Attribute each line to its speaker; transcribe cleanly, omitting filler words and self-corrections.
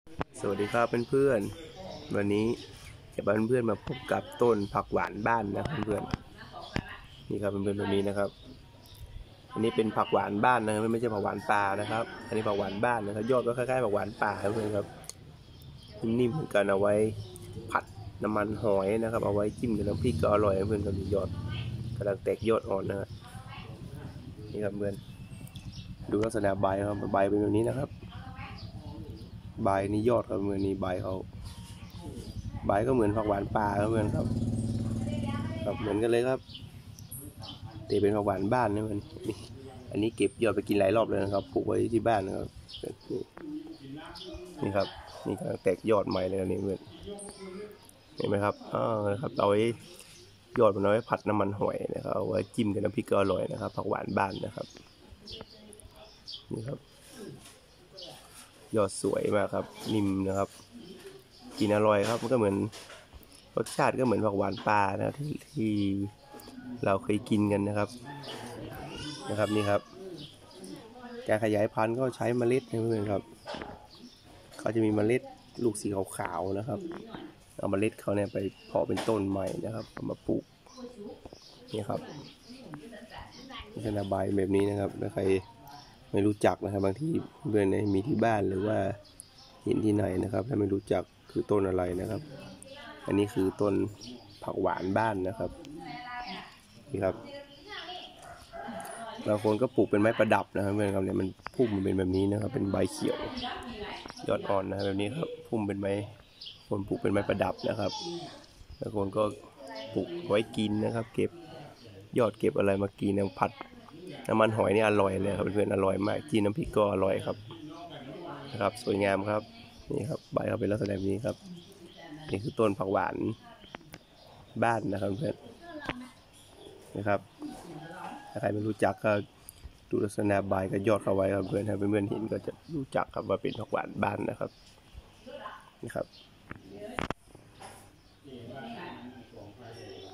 Speaker 1: สวัสดีครับเพื่อนๆวันนี้จะพาเพื่อนๆมาพบกับต้นผักหวานบ้านนะเพื่อนๆนี่ครับเพื่อนๆแบบนี้นะครับอันนี้เป็นผักหวานบ้านนะครับไม่ใช่ผักหวานป่านะครับอันนี้ผักหวานบ้านนะครับยอดก็คล้ายๆผักหวานป่าครับเพื่อนครับนิ่มๆเหมือนกันเอาไว้ผัดน้ำมันหอยนะครับเอาไว้จิ้มกับน้ำพริกก็อร่อยเพื่อนครับมียอดกำลังแตกยอดอ่อนนะครับนี่ครับเพื่อนดูลักษณะใบครับใบเป็นแบบนี้นะครับใบนี้ยอดครับเพื่อนนี่ใบเขาใบก็เหมือนผักหวานป่าครับเพื่อนครับเหมือนกันเลยครับแต่เป็นผักหวานบ้านนะเพื่อนอันนี้เก็บยอดไปกินหลายรอบเลยนะครับปลูกไว้ที่บ้านนะครับนี่ครับนี่กำลังแตกยอดใหม่เลยนี่เพื่อนเห็นไหมครับนะครับเอาไว้ยอดมันเอาไว้ผัดน้ำมันหอยนะครับเอาไว้จิ้มกับน้ำพริกก็อร่อยนะครับผักหวานบ้านนะครับนี่ครับยอดสวยมากครับนิ่มนะครับกินอร่อยครับมันก็เหมือนรสชาติก็เหมือนผักหวานปลานะที่เราเคยกินกันนะครับนี่ครับการขยายพันธุ์ก็ใช้เมล็ดนะเพื่อนครับเขาจะมีเมล็ดลูกสีขาวๆนะครับเอาเมล็ดเขาเนี่ยไปเพาะเป็นต้นใหม่นะครับเอามาปลูกนี่ครับลักษณะใบแบบนี้นะครับถ้าใครไม่รู้จักนะครับบางทีเพื่อนมีที่บ้านหรือว่าเห็นที่ไหนนะครับถ้าไม่รู้จักคือต้นอะไรนะครับอันนี้คือต้นผักหวานบ้านนะครับนี่ครับบางคนก็ปลูกเป็นไม้ประดับนะครับเพื่อนครับเนี่ยมันพุ่มมันเป็นแบบนี้นะครับเป็นใบเขียวยอดอ่อนนะแบบนี้ครับพุ่มเป็นไม้คนปลูกเป็นไม้ประดับนะครับบางคนก็ปลูกไว้กินนะครับเก็บยอดเก็บอะไรมากินน้ำผัดน้ำมันหอยนี่อร่อยเลยครับเพื่อนอร่อยมากกินน้ำพริกก็อร่อยครับนะครับสวยงามครับนี่ครับใบเขาเป็นลักษณะแบบนี้ครับนี่คือต้นผักหวานบ้านนะครับเพื่อนนะครับถ้าใครไม่รู้จักก็ดูลักษณะใบกับยอดเขาไว้ครับเพื่อนถ้าเพื่อนๆเห็นก็จะรู้จักครับว่าเป็นผักหวานบ้านนะครับนี่ครับ